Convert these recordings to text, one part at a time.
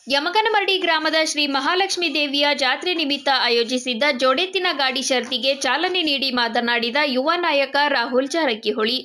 ಯಮಕನಮರಡಿ ಗ್ರಾಮದ ಶ್ರೀ ಮಹಾಲಕ್ಷ್ಮೀ ದೇವಿಯ ಜಾತ್ರೆ ನಿಮಿತ್ತ ಆಯೋಜಿಸಿದ್ದ ಜೋಡೆತ್ತಿನ ಗಾಡಿ ಶರ್ತಿಗೆ ಚಾಲನೆ ನೀಡಿ ಮಾತನಾಡಿದ ಯುವ ನಾಯಕ ರಾಹುಲ್ ಜಾರಕಿಹೊಳಿ.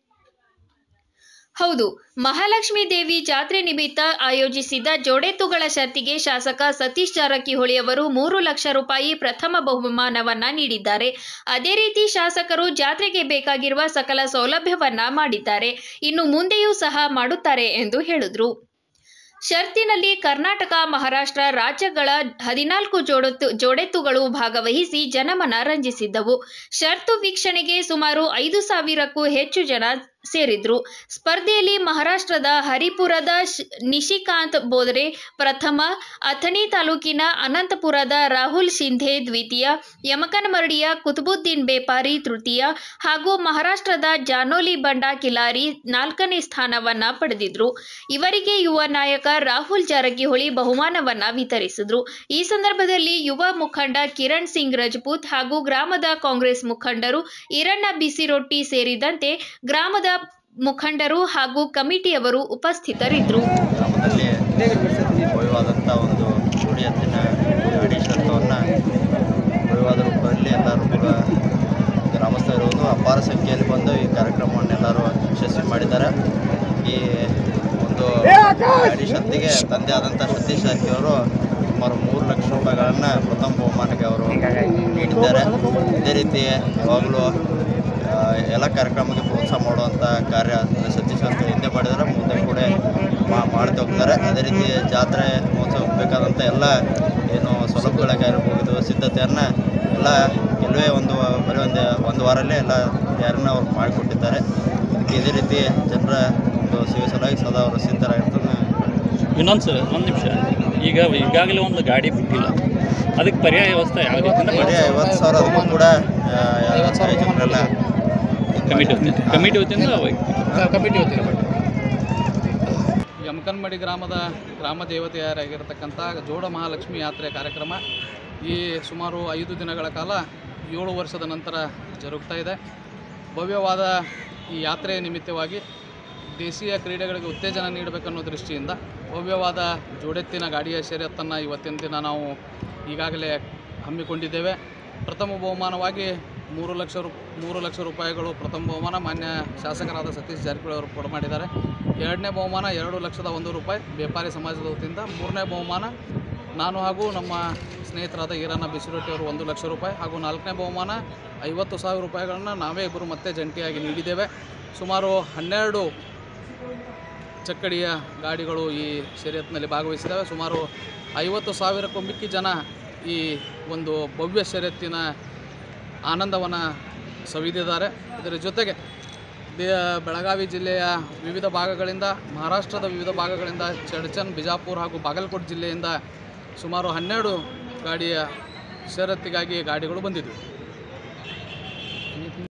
ಹೌದು, ಮಹಾಲಕ್ಷ್ಮೀ ದೇವಿ ಜಾತ್ರೆ ನಿಮಿತ್ತ ಆಯೋಜಿಸಿದ್ದ ಜೋಡೆತ್ತುಗಳ ಶರ್ತಿಗೆ ಶಾಸಕ ಸತೀಶ್ ಜಾರಕಿಹೊಳಿ ಅವರು 3 ಲಕ್ಷ ರೂಪಾಯಿ ಪ್ರಥಮ ಬಹುಮಾನವನ್ನ ನೀಡಿದ್ದಾರೆ. ಅದೇ ರೀತಿ ಶಾಸಕರು ಜಾತ್ರೆಗೆ ಬೇಕಾಗಿರುವ ಸಕಲ ಸೌಲಭ್ಯವನ್ನ ಮಾಡಿದ್ದಾರೆ. ಇನ್ನು ಮುಂದೆಯೂ ಸಹ ಮಾಡುತ್ತಾರೆ ಎಂದು ಹೇಳಿದರು. ಷರತ್ತಿನಲ್ಲಿ ಕರ್ನಾಟಕ, ಮಹಾರಾಷ್ಟ್ರ ರಾಜ್ಯಗಳ 14 ಜೋಡೆತ್ತುಗಳು ಭಾಗವಹಿಸಿ ಜನಮನ ರಂಜಿಸಿದ್ದವು. ಷರತ್ತು ವೀಕ್ಷಣೆಗೆ ಸುಮಾರು 5,000ಕ್ಕೂ ಹೆಚ್ಚು ಜನ ಸೇರಿದ್ರು. ಸ್ಪರ್ಧೆಯಲ್ಲಿ ಮಹಾರಾಷ್ಟ್ರದ ಹರಿಪುರದ ನಿಶಿಕಾಂತ್ ಬೋದ್ರೆ ಪ್ರಥಮ, ಅಥಣಿ ತಾಲೂಕಿನ ಅನಂತಪುರದ ರಾಹುಲ್ ಶಿಂಧೆ ದ್ವಿತೀಯ, ಯಮಕನಮರಡಿಯ ಕುತುಬುದ್ದೀನ್ ಬೇಪಾರಿ ತೃತೀಯ ಹಾಗೂ ಮಹಾರಾಷ್ಟ್ರದ ಜಾನೋಲಿ ಬಂಡಾ ಕಿಲಾರಿ 4ನೇ ಸ್ಥಾನವನ್ನ ಪಡೆದಿದ್ರು. ಇವರಿಗೆ ಯುವ ನಾಯಕ ರಾಹುಲ್ ಜಾರಕಿಹೊಳಿ ಬಹುಮಾನವನ್ನ ವಿತರಿಸಿದ್ರು. ಈ ಸಂದರ್ಭದಲ್ಲಿ ಯುವ ಮುಖಂಡ ಕಿರಣ್ ಸಿಂಗ್ ರಜಪೂತ್ ಹಾಗೂ ಗ್ರಾಮದ ಕಾಂಗ್ರೆಸ್ ಮುಖಂಡರು ಈರಣ್ಣ ಬಿಸಿರೊಟ್ಟಿ ಸೇರಿದಂತೆ ಗ್ರಾಮದ ಮುಖಂಡರು ಹಾಗೂ ಕಮಿಟಿಯವರು ಉಪಸ್ಥಿತರಿದ್ದರು. ಗ್ರಾಮದಲ್ಲಿ ಭವ್ಯವಾದಂಥ ಒಂದು ಜೋಡಿ ಎತ್ತಿನ ಗಾಡಿ ಶರ್ತವನ್ನು ಭವ್ಯವಾದ ರೂಪದಲ್ಲಿ ಎಲ್ಲರೂ ಕೂಡ ಗ್ರಾಮಸ್ಥರಿರುವುದು ಅಪಾರ ಸಂಖ್ಯೆಯಲ್ಲಿ ಬಂದು ಈ ಕಾರ್ಯಕ್ರಮವನ್ನೆಲ್ಲರೂ ಯಶಸ್ವಿ ಮಾಡಿದ್ದಾರೆ. ಈ ಒಂದು ಗಾಡಿ ಶರ್ತಿಗೆ ತಂದೆ ಆದಂಥ ಸತೀಶ್ ಜಾರಕಿಹೊಳಿ ಸುಮಾರು 3 ಲಕ್ಷ ರೂಪಾಯಿಗಳನ್ನು ಪ್ರಥಮ ಬಹುಮಾನಕ್ಕೆ ಅವರು ನೀಡಿದ್ದಾರೆ. ಇದೇ ರೀತಿ ಯಾವಾಗಲೂ ಎಲ್ಲ ಕಾರ್ಯಕ್ರಮಕ್ಕೆ ಪ್ರೋತ್ಸಾಹ ಮಾಡುವಂಥ ಕಾರ್ಯ ಸತೀಶ್ ಜಾರಕಿಹೊಳಿ ಹಿಂದೆ ಮಾಡಿದರೆ ಮುಂದೆ ಕೂಡ ಮಾಡ್ತಾ ಹೋಗ್ತಾರೆ. ಅದೇ ರೀತಿ ಜಾತ್ರೆ ಮಹೋತ್ಸವಕ್ಕೆ ಬೇಕಾದಂಥ ಎಲ್ಲ ಏನು ಸೌಲಭ್ಯಗಳಾಗಿರ್ಬೋದು ಸಿದ್ಧತೆಯನ್ನು ಎಲ್ಲ ಕೆಲವೇ ಬರೀ ಒಂದು ವಾರಲ್ಲೇ ಎಲ್ಲ ತಯಾರಿನ ಅವ್ರು ಮಾಡಿಕೊಟ್ಟಿದ್ದಾರೆ. ಇದಕ್ಕೆ ಇದೇ ರೀತಿ ಜನರ ಒಂದು ಸೇವೆ ಸಲುವಾಗಿ ಸದಾ ಅವರು ಸಿದ್ಧರಾಗಿರ್ತಾರೆ. ಇನ್ನೊಂದು ಸರ್, ಒಂದು ನಿಮಿಷ, ಈಗಾಗಲೇ ಒಂದು ಗಾಡಿ ಬಿಟ್ಟಿಲ್ಲ, ಅದಕ್ಕೆ ಪರ್ಯಾಯ ವ್ಯವಸ್ಥೆ ಯಾವ ರೀತಿಯಿಂದ? ಪರ್ಯಾಯ 50,000 ಅದಕ್ಕೂ ಕೂಡ ಆಯೋಜಕರೆಲ್ಲ ಕಮಿಟಿ ವತಿಯಿಂದ ಯಮಕನಮರಡಿ ಗ್ರಾಮದ ಗ್ರಾಮ ದೇವತೆಯಾಗಿರತಕ್ಕಂಥ ಜೋಡ ಮಹಾಲಕ್ಷ್ಮಿ ಯಾತ್ರೆ ಕಾರ್ಯಕ್ರಮ ಈ ಸುಮಾರು 5 ದಿನಗಳ ಕಾಲ 7 ವರ್ಷದ ನಂತರ ಜರುಗ್ತಾ ಇದೆ. ಭವ್ಯವಾದ ಈ ಯಾತ್ರೆಯ ನಿಮಿತ್ತವಾಗಿ ದೇಶೀಯ ಕ್ರೀಡೆಗಳಿಗೆ ಉತ್ತೇಜನ ನೀಡಬೇಕನ್ನೋ ದೃಷ್ಟಿಯಿಂದ ಭವ್ಯವಾದ ಜೋಡೆತ್ತಿನ ಗಾಡಿಯ ಶರ್ಯತ್ತನ್ನು ಇವತ್ತಿನ ದಿನ ನಾವು ಈಗಾಗಲೇ ಹಮ್ಮಿಕೊಂಡಿದ್ದೇವೆ. ಪ್ರಥಮ ಬಹುಮಾನವಾಗಿ 3 ಲಕ್ಷ ರೂಪಾಯಿಗಳು ಪ್ರಥಮ ಬಹುಮಾನ ಮಾನ್ಯ ಶಾಸಕರಾದ ಸತೀಶ್ ಜಾರಕಿಹೊಳಿ ಅವರು ಕೊಡಮಾಡಿದ್ದಾರೆ. 2ನೇ ಬಹುಮಾನ 2,01,000 ರೂಪಾಯಿ ಬೇಪಾರಿ ಸಮಾಜದ ವತಿಯಿಂದ. 3ನೇ ಬಹುಮಾನ ನಾನು ಹಾಗೂ ನಮ್ಮ ಸ್ನೇಹಿತರಾದ ಈರಣ್ಣ ಬಿಸಿರೊಟ್ಟಿ ಅವರು 1 ಲಕ್ಷ ರೂಪಾಯಿ ಹಾಗೂ 4ನೇ ಬಹುಮಾನ 50,000 ರೂಪಾಯಿಗಳನ್ನು ನಾವೇ ಇಬ್ಬರು ಮತ್ತೆ ಜಂಟಿಯಾಗಿ ನೀಡಿದ್ದೇವೆ. ಸುಮಾರು 12 ಚಕ್ಕಡಿಯ ಗಾಡಿಗಳು ಈ ಶರ್ಯತ್ನಲ್ಲಿ ಭಾಗವಹಿಸಿದ್ದಾವೆ. ಸುಮಾರು 50,000ಕ್ಕೂ ಮಿಕ್ಕಿ ಜನ ಈ ಒಂದು ಭವ್ಯ ಶರ್ಯತ್ತಿನ ಆನಂದವನ್ನು ಸವಿದಿದ್ದಾರೆ. ಇದರ ಜೊತೆಗೆ ಬೆಳಗಾವಿ ಜಿಲ್ಲೆಯ ವಿವಿಧ ಭಾಗಗಳಿಂದ, ಮಹಾರಾಷ್ಟ್ರದ ವಿವಿಧ ಭಾಗಗಳಿಂದ, ಚಡ್ಚನ್, ಬಿಜಾಪುರ ಹಾಗೂ ಬಾಗಲಕೋಟೆ ಜಿಲ್ಲೆಯಿಂದ ಸುಮಾರು 12 ಗಾಡಿಯ ಶರತ್ತಿಗಾಗಿ ಗಾಡಿಗಳು ಬಂದಿದ್ದವು.